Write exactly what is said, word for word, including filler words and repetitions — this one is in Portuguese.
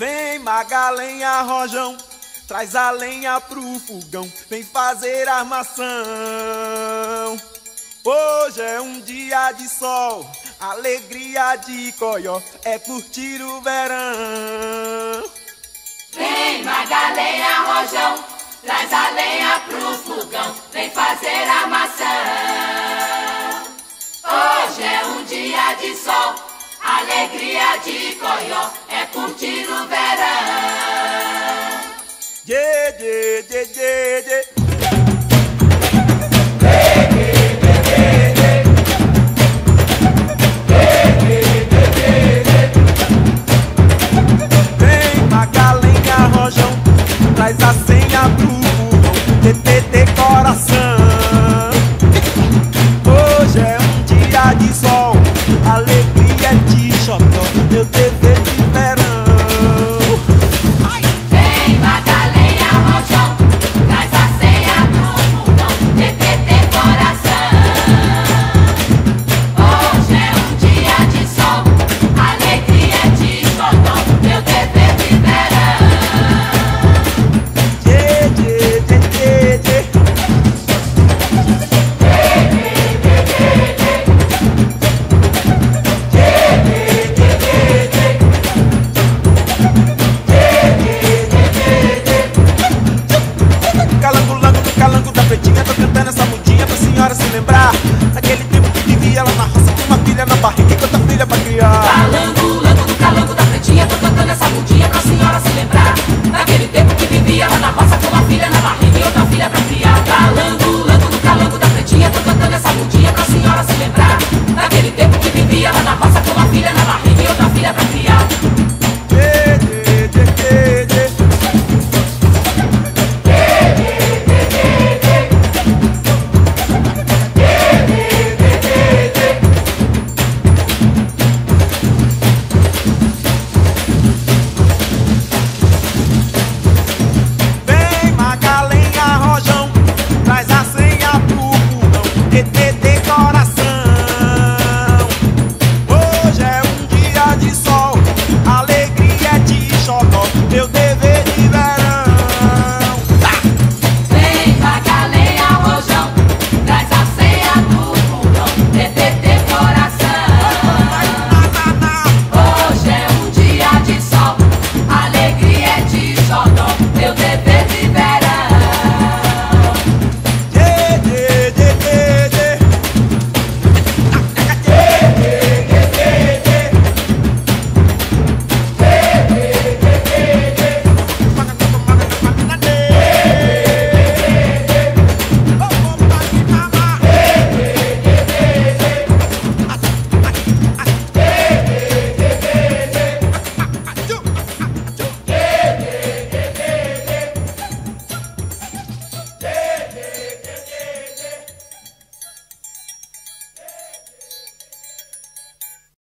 Vem Magalenha Rojão, traz a lenha pro fogão, vem fazer armação. Hoje é um dia de sol, alegria de coió, é curtir o verão. Vem Magalenha Rojão, traz a lenha pro fogão, vem fazer armação. Hoje é um dia de sol, alegria de coió, é curtir o verão. Dê, dê, dê, dê, dê.